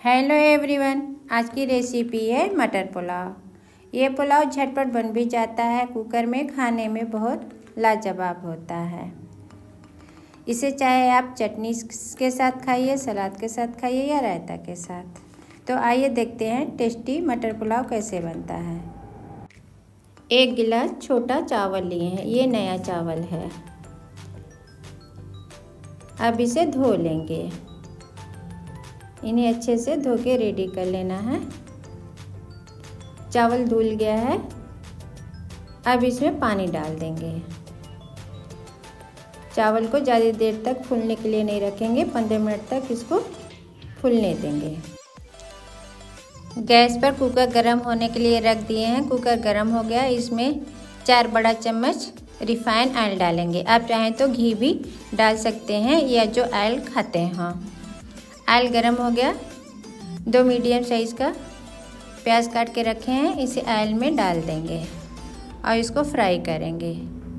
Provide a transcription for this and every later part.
Hello everyone, आज की recipe है मटर पुलाव। ये पुलाव झटपट बन भी जाता है कुकर में, खाने में बहुत लाजवाब होता है। इसे चाहे आप चटनी के साथ खाइए, सलाद के साथ खाइए या रायता के साथ। तो आइए देखते हैं टेस्टी मटर पुलाव कैसे बनता है। 1 गिलास छोटा चावल लिए हैं, ये नया चावल है। अब इसे धो लेंगे। इन्हें अच्छे से धो के रेडी कर लेना है। चावल धुल गया है। अब इसमें पानी डाल देंगे। चावल को ज़्यादा देर तक फूलने के लिए नहीं रखेंगे, 15 मिनट तक इसको फूलने देंगे। गैस पर कुकर गर्म होने के लिए रख दिए हैं। कुकर गर्म हो गया, इसमें 4 बड़ा चम्मच रिफाइंड ऑयल डालेंगे। आप चाहें तो घी भी डाल सकते हैं या जो ऑयल खाते हैं। ऑयल गरम हो गया। 2 मीडियम साइज़ का प्याज काट के रखे हैं, इसे ऑयल में डाल देंगे और इसको फ्राई करेंगे।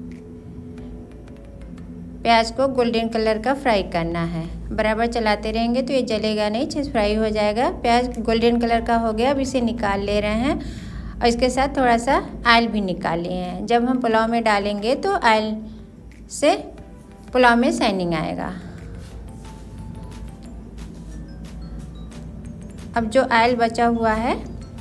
प्याज को गोल्डन कलर का फ्राई करना है। बराबर चलाते रहेंगे तो ये जलेगा नहीं, अच्छे से फ्राई हो जाएगा। प्याज गोल्डन कलर का हो गया, अब इसे निकाल ले रहे हैं और इसके साथ थोड़ा सा ऑयल भी निकाल लिए हैं। जब हम पुलाव में डालेंगे तो ऑयल से पुलाव में शाइनिंग आएगा। अब जो ऑयल बचा हुआ है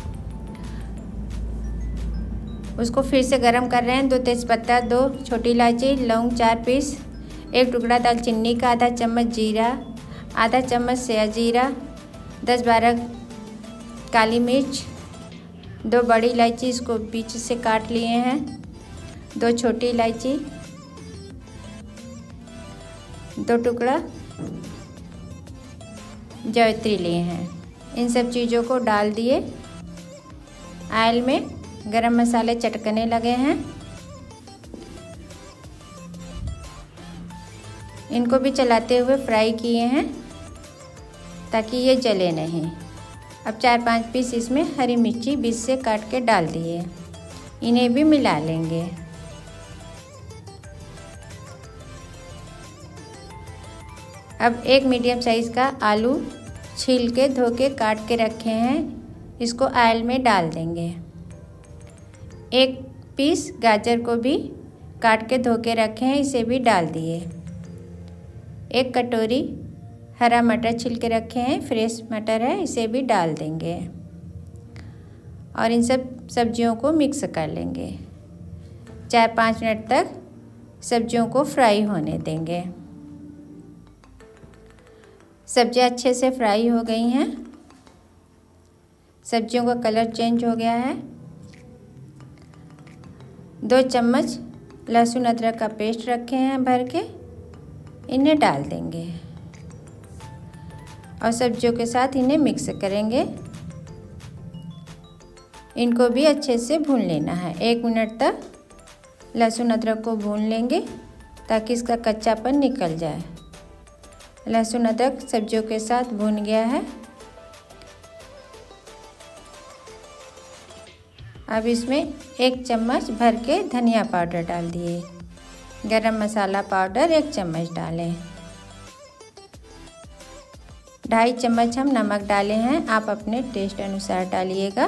उसको फिर से गरम कर रहे हैं। 2 तेज़पत्ता, 2 छोटी इलायची, लौंग 4 पीस, 1 टुकड़ा दालचीनी का, आधा चम्मच जीरा, आधा चम्मच सेया जीरा, 10-12 काली मिर्च, 2 बड़ी इलायची, इसको बीच से काट लिए हैं, 2 छोटी इलायची, 2 टुकड़ा जावित्री लिए हैं। इन सब चीज़ों को डाल दिए। ऑयल में गरम मसाले चटकने लगे हैं। इनको भी चलाते हुए फ्राई किए हैं ताकि ये जले नहीं। अब 4-5 पीस इसमें हरी मिर्ची बीच से काट के डाल दिए। इन्हें भी मिला लेंगे। अब 1 मीडियम साइज़ का आलू छील के धो के काट के रखे हैं, इसको ऑयल में डाल देंगे। 1 पीस गाजर को भी काट के धो के रखे हैं, इसे भी डाल दिए। 1 कटोरी हरा मटर छील के रखे हैं, फ्रेश मटर है, इसे भी डाल देंगे और इन सब सब्जियों को मिक्स कर लेंगे। 4-5 मिनट तक सब्जियों को फ्राई होने देंगे। सब्जियां अच्छे से फ्राई हो गई हैं। सब्जियों का कलर चेंज हो गया है। 2 चम्मच लहसुन अदरक का पेस्ट रखे हैं भर के, इन्हें डाल देंगे और सब्जियों के साथ इन्हें मिक्स करेंगे। इनको भी अच्छे से भून लेना है। 1 मिनट तक लहसुन अदरक को भून लेंगे ताकि इसका कच्चापन निकल जाए। लहसुन अदरक सब्जियों के साथ भून गया है। अब इसमें 1 चम्मच भर के धनिया पाउडर डाल दिए। गरम मसाला पाउडर 1 चम्मच डालें। 2.5 चम्मच हम नमक डाले हैं, आप अपने टेस्ट अनुसार डालिएगा।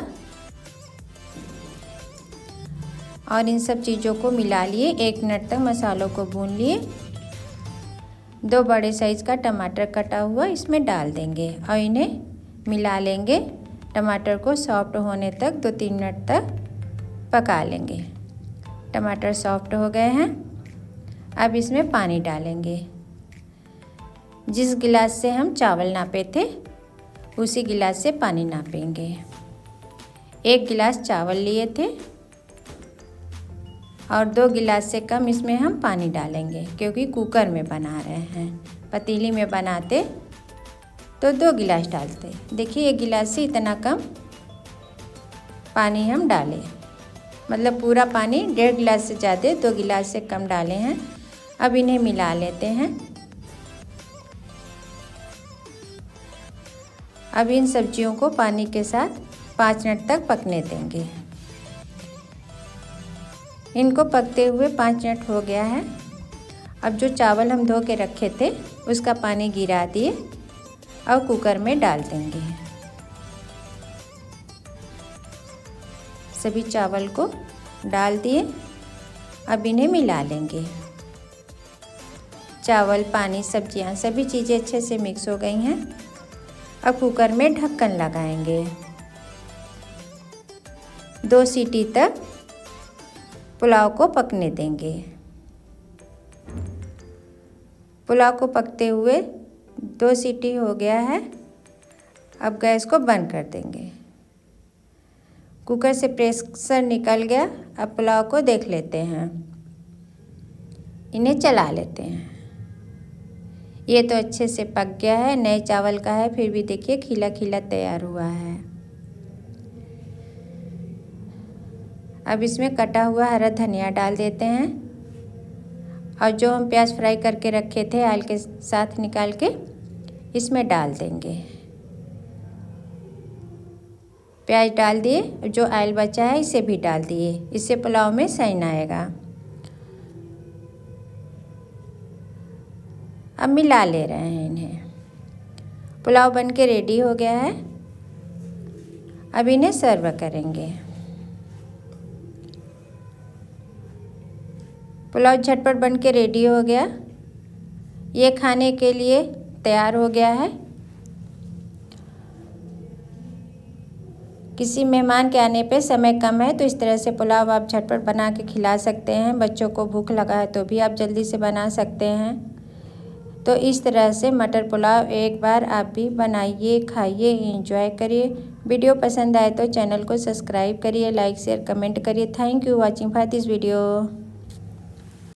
और इन सब चीज़ों को मिला लिए। 1 मिनट तक मसालों को भून लिए। 2 बड़े साइज़ का टमाटर कटा हुआ इसमें डाल देंगे और इन्हें मिला लेंगे। टमाटर को सॉफ्ट होने तक 2-3 मिनट तक पका लेंगे। टमाटर सॉफ्ट हो गए हैं। अब इसमें पानी डालेंगे। जिस गिलास से हम चावल नापे थे उसी गिलास से पानी नापेंगे। 1 गिलास चावल लिए थे और 2 गिलास से कम इसमें हम पानी डालेंगे क्योंकि कुकर में बना रहे हैं। पतीली में बनाते तो 2 गिलास डालते। देखिए 1 गिलास से इतना कम पानी हम डालें, मतलब पूरा पानी 1.5 गिलास से ज़्यादा 2 गिलास से कम डाले हैं। अब इन्हें मिला लेते हैं। अब इन सब्जियों को पानी के साथ 5 मिनट तक पकने देंगे। इनको पकते हुए 5 मिनट हो गया है। अब जो चावल हम धो के रखे थे उसका पानी गिरा दिए और कुकर में डाल देंगे। सभी चावल को डाल दिए। अब इन्हें मिला लेंगे। चावल, पानी, सब्जियां सभी चीज़ें अच्छे से मिक्स हो गई हैं। अब कुकर में ढक्कन लगाएंगे। 2 सीटी तक पुलाव को पकने देंगे। पुलाव को पकते हुए 2 सीटी हो गया है। अब गैस को बंद कर देंगे। कुकर से प्रेशर निकल गया। अब पुलाव को देख लेते हैं। इन्हें चला लेते हैं। ये तो अच्छे से पक गया है, नए चावल का है, फिर भी देखिए खिला खिला तैयार हुआ है। अब इसमें कटा हुआ हरा धनिया डाल देते हैं और जो हम प्याज फ्राई करके रखे थे ऑयल के साथ निकाल के इसमें डाल देंगे। प्याज डाल दिए, जो ऑयल बचा है इसे भी डाल दिए। इससे पुलाव में शाइन आएगा। अब मिला ले रहे हैं इन्हें। पुलाव बनके रेडी हो गया है। अब इन्हें सर्व करेंगे। पुलाव झटपट बनके रेडी हो गया। ये खाने के लिए तैयार हो गया है। किसी मेहमान के आने पे समय कम है तो इस तरह से पुलाव आप झटपट बना के खिला सकते हैं। बच्चों को भूख लगा है तो भी आप जल्दी से बना सकते हैं। तो इस तरह से मटर पुलाव एक बार आप भी बनाइए, खाइए, एंजॉय करिए। वीडियो पसंद आए तो चैनल को सब्सक्राइब करिए, लाइक शेयर कमेंट करिए। Thank you watching for this video.